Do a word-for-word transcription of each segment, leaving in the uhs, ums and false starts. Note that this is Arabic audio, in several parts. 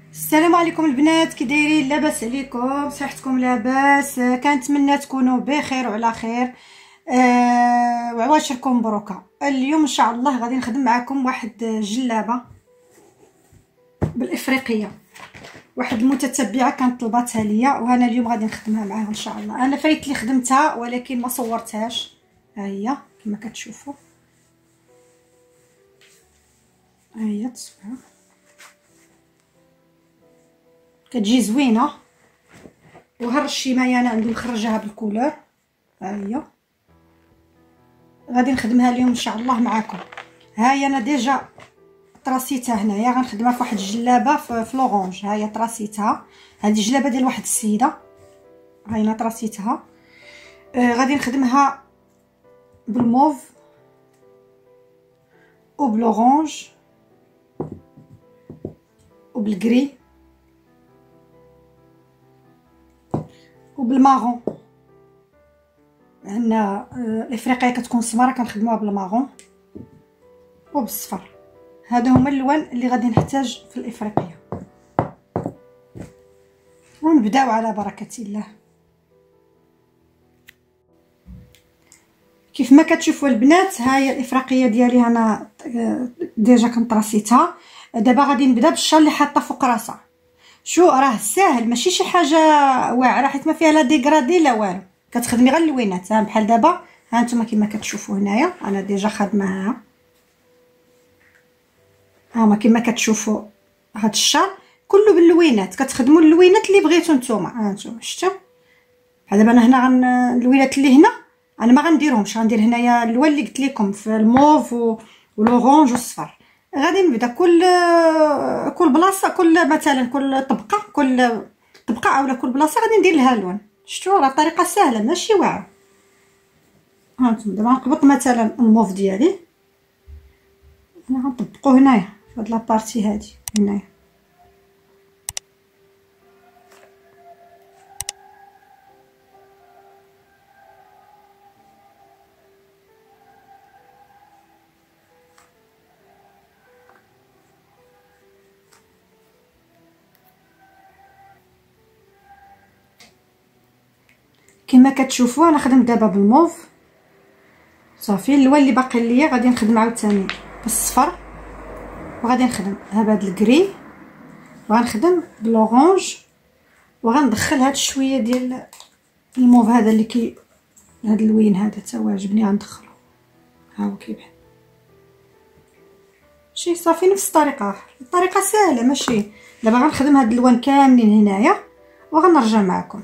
السلام عليكم البنات، كي دايرين؟ لاباس عليكم؟ صحتكم لاباس؟ كنتمنى تكونوا بخير وعلى خير. أه وعواشركم مبروكه. اليوم ان شاء الله غادي نخدم معكم واحد جلابه بالافريقيه. واحد المتتبعه كانت طلباتها ليا وانا اليوم غادي نخدمها معاها ان شاء الله. انا فايت لي خدمتها ولكن ما صورتهاش. ها هي كما كتشوفوا، ها هي تصويره كتجي زوينه، وهاد الشمايه انا عندي مخرجاها بالكولور. ها هي غادي نخدمها اليوم ان شاء الله معكم. ها هي انا ديجا طراسيتها هنايا، غنخدمها في واحد الجلابه في لورانج. ها هي طراسيتها، هذه جلابه ديال واحد السيده. ها هي طراسيتها. آه غادي نخدمها بالموف وبلورانج وبالغري وبالمارون. عندنا الافريقيه كتكون سماره كنخدموها بالمارون وبالصفر. هادو هما اللوان اللي غادي نحتاج في الافريقيه. ونبداو على بركه الله. كيف ما كتشوفوا البنات، ها هي الافريقيه ديالي انا ديجا كنطراسيتها. دابا غادي نبدا بالشال اللي حاطه فوق راسها. شو راه ساهل، ماشي شي حاجه واعره، حيت ما فيها لا ديغرادي لا والو، كتخدمي غير اللوينات. ها بحال دابا ها نتوما كما كتشوفوا هنايا انا ديجا خادماها. ها ما كما كتشوفوا هاد الشال كله باللوينات، كتخدموا اللوينات اللي بغيتو نتوما. ها نتوما شفتوا بحال دابا انا هنا غن اللوينات اللي هنا انا ما غنديرهمش، غندير هنايا اللوان اللي قلت لكم في الموف ولورانج والصفر. غادي نبدا كل كل بلاصه، كل مثلا كل طبقه كل طبقه اولا كل بلاصه غادي ندير لها لون. شفتوا راه طريقه سهله ماشي واعره. ها انتم دابا غنقبط مثلا الموف ديالي، انا غنطبقو هنايا في هاد لابارتي هادي هنايا. كما كتشوفوا انا خدمت دابا بالموف صافي. اللون اللي باقي ليا غادي نخدم عاوتاني بالصفر، وغادي نخدم ها بهاد الكري، وغنخدم بالورانج، وغندخل هاد شويه ديال الموف هذا اللي كي هاد اللوين هذا تا هو عجبني غندخلو. ها هو كيبان شي صافي نفس الطريقه. الطريقه سهله ماشي. دابا غنخدم هاد اللوان كاملين هنايا وغنرجع معكم.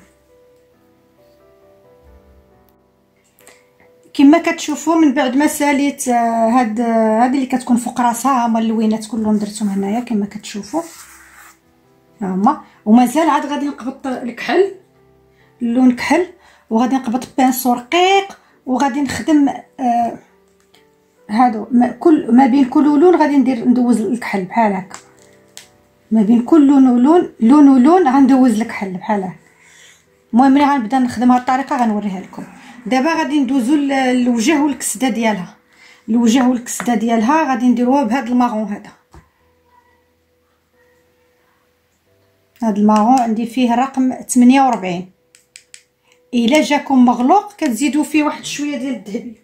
كما كتشوفوا من بعد ما ساليت هاد هذه اللي كتكون فوق راسها، هما اللوينات كلهم درتهم هنايا كما كتشوفوا ها هما. ومازال عاد غادي نقبط الكحل، اللون كحل، وغادي نقبط بانسو رقيق، وغادي نخدم آه هادو ما كل ما بين كل لون غادي ندير ندوز الكحل بحال هكا. ما بين كل لون ولون لون ولون غندوز الكحل بحال هكا. المهم ملي غنبدا نخدم هاد الطريقه غنوريها لكم. دابا غادي ندوزو للوجه والكسده ديالها. الوجه والكسده ديالها غادي نديروها بهذا المارون هذا. هذا المارون عندي فيه رقم ثمانية وأربعين. الا جاكم مغلوق كتزيدوا فيه واحد شويه ديال الذهبي.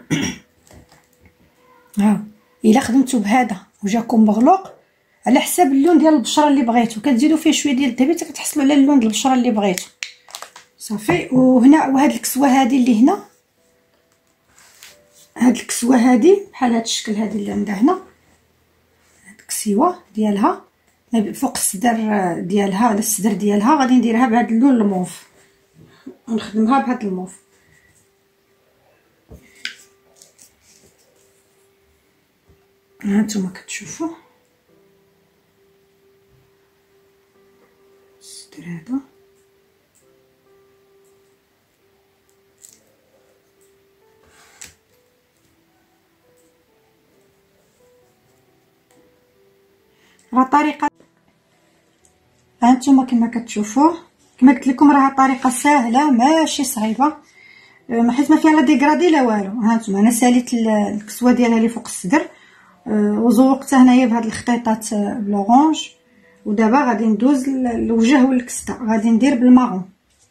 ها الا خدمتو بهذا وجاكم مغلوق على حساب اللون ديال البشره اللي بغيتو كتزيدوا فيه شويه ديال الذهبي حتى كتحصلوا على اللون ديال البشره اللي بغيتو صافي. وهنا وهاد الكسوه هذه اللي هنا، هاد الكسوه هذه بحال هاد الشكل هذه اللي عندها هنا، هاد الكسيوه ديالها فوق الصدر ديالها على الصدر ديالها غادي نديرها بهذا اللون الموف، ونخدمها بهذا الموف. ها نتوما كتشوفوا الصدر هذا راه طريقه. هانتوما كما كتشوفوا كما قلت لكم راه طريقه سهله ماشي صعيبه، حيت ما فيها لا ديغرادي لا والو. هانتوما انا ساليت الكسوه ديالها اللي فوق الصدر، وزوقتها هنايا بهاد الخطيطات بلورانج ودابا غادي ندوز للوجه والكسده. غادي ندير بالماغون.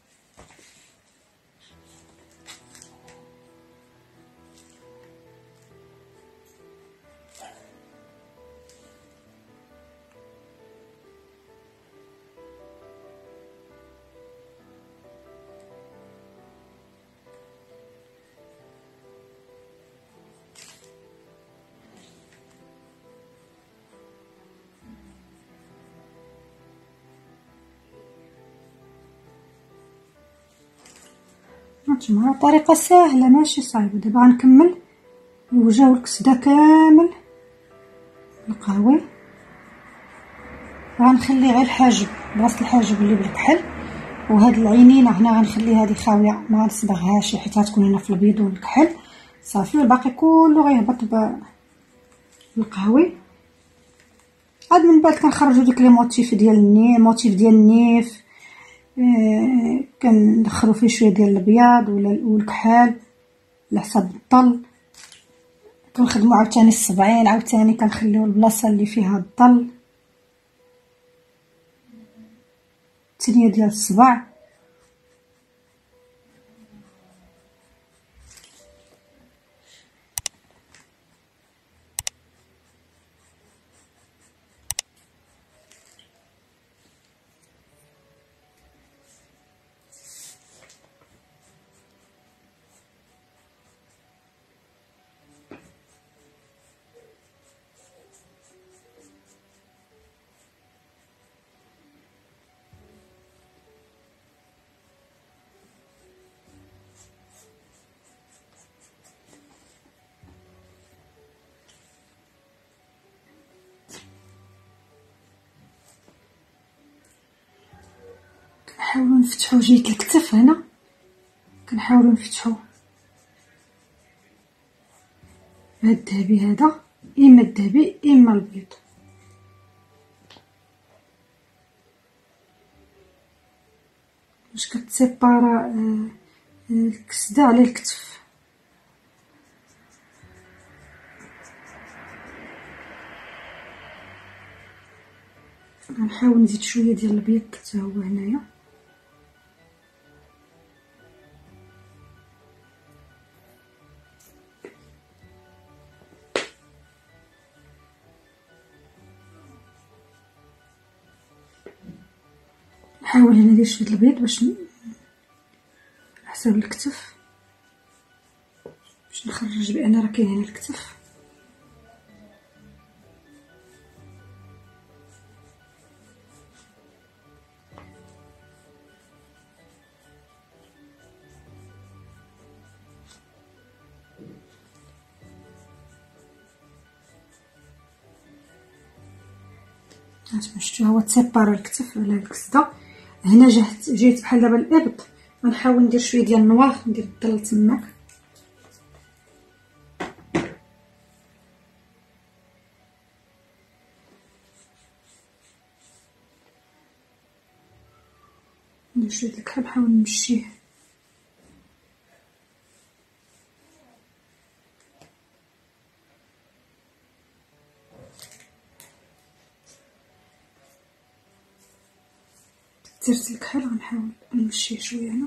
هانتوما طريقه ساهله ماشي صعيبه. دابا غنكمل الوجه والكسده كامل بالقهوي. غنخلي غير الحاجب، بلاصه الحاجب اللي بالكحل، وهاد العينينه هنا غنخلي هذه خاويه ما غنصبغهاش حيت غتكون هنا في البيض والكحل صافي. والباقي كله غيهبط بالقهوي. عاد من بعد كنخرجوا ديك لي موتيف ديال النيف موتيف ديال النيف. آه كندخلوا فيه شويه ديال الابيض ولا والكحل على حسب الظل. كنخدموا عاوتاني الصبعين، عاوتاني كنخليو البلاصه اللي فيها الظل الثانيه ديال الصبع. كنحاولوا نفتحوا جهه الكتف هنا، كنحاولوا نفتحوا هاد الذهبي هذا، اما الذهبي اما البيض باش كتسيبارا الكسده على الكتف. غنحاول نزيد شويه ديال البيض حتى هو هنايا. نحاول هنا ندير شويه البيض باش على حساب الكتف، باش نخرج بان راه كاين هنا الكتف. هانتوما شفتوا هو تسيبارا الكتف على الكسده. هنا جهت جيت بحال دابا الابط، غنحاول ندير شويه ديال النوار، ندير الظل تماك. ندير شويه الكحل نحاول نمشيه درت الكحل. غنحاول نمشيه شويه هنا.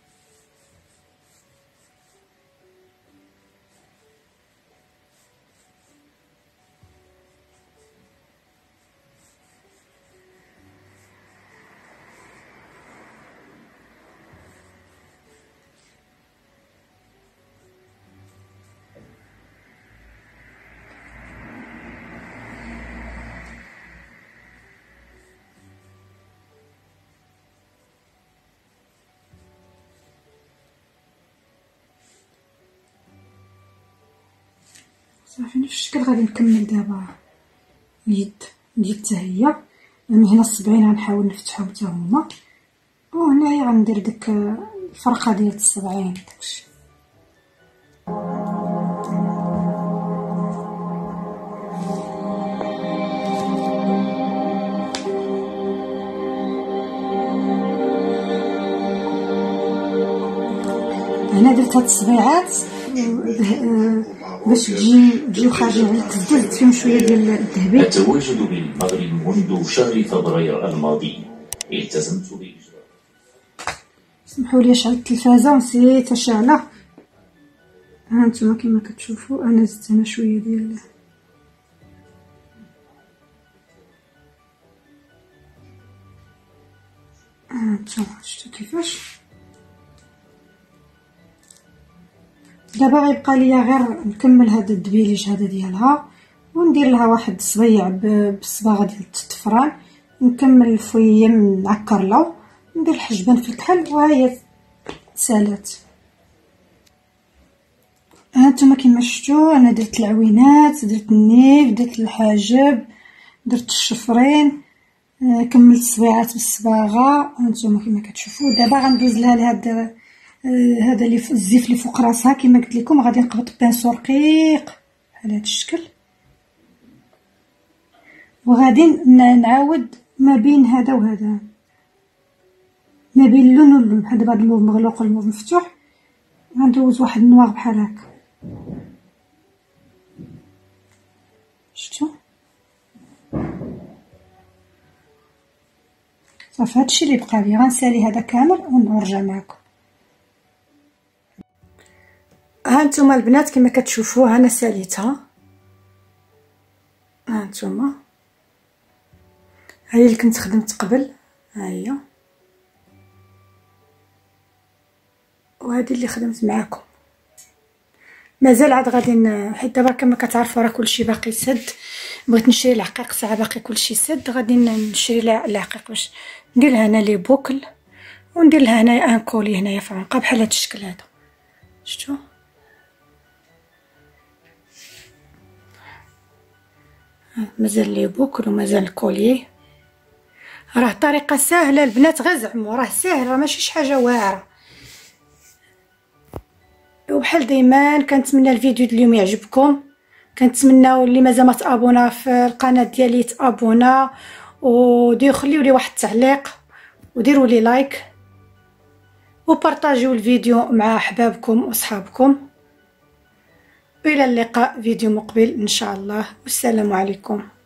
صافي نفس الشكل غادي نكمل دابا اليد ديال حتى هي. من هنا الصبعين غنحاول نفتحهم حتى هما، وهنايا غندير ديك الفرقه ديال الصبعين داكشي. هنا درت هاد الصبيعات باش تجي تجيو خارجين على التسديد زدت فيهم شويه ديال الذهبي. التواجد بالمغرب منذ شهر فبراير الماضي التزمت بإجراء. سمحوا لي شعلت التلفازه ونسيت اشعلها. ها انتما كما كتشوفوا انا زدت هنا شويه ديال ها انتما شفتوا كيفاش. دابا غيبقى ليا غير نكمل هذا الدبيليج هذا ديالها وندير لها واحد الصبيع بالصباغه ديال التفران، نكمل الفويه نعكر له ندير الحجبان في الكحل وهي سالات. هانتوما كما شفتوا انا درت العوينات، درت النيف، درت الحاجب، درت الشفرين، كملت الصبيعات بالصباغه. هانتوما كما كتشوفوا دابا غندوز لها لهاد هذا اللي الزيف اللي فوق راسها كما قلت لكم. غادي نقبط بانسو رقيق بحال هذا الشكل وغادي نعاود ما بين هذا وهذا، ما بين اللون واللون، بحال دابا هاد الموف مغلوق والموف مفتوح غندوز واحد النوار بحال هكا. شفتوا صافي هادشي اللي بقى لي. غنسالي هذا كامل ونرجع معكم. هانتوما البنات كما كتشوفوا انا ساليتها. هانتوما هي اللي كنت خدمت قبل، ها هي، وهذه اللي خدمت معاكم. مازال عاد غادي حيت دابا كما كتعرفوا راه كلشي باقي سد. بغيت نشري العقيق ساعه باقي كلشي سد، غادي نشري العقيق باش ندير لها هنا لي بوكل وندير لها هنايا ان كولي هنايا في عنقها بحال هذا الشكل هذا. شفتوا مازال لي بوكل ومازال الكولي. راه طريقه سهله البنات، غير زعموا راه ساهل، راه ماشي شي حاجه واعره. وبحال دايما كنتمنى الفيديو ديال اليوم يعجبكم، كنتمناو اللي مازال ما تابونا في القناه ديالي يتابونا وديروا خليوا لي واحد التعليق وديروا لي لايك وبارطاجيو الفيديو مع احبابكم واصحابكم. والى اللقاء فيديو مقبل ان شاء الله، والسلام عليكم.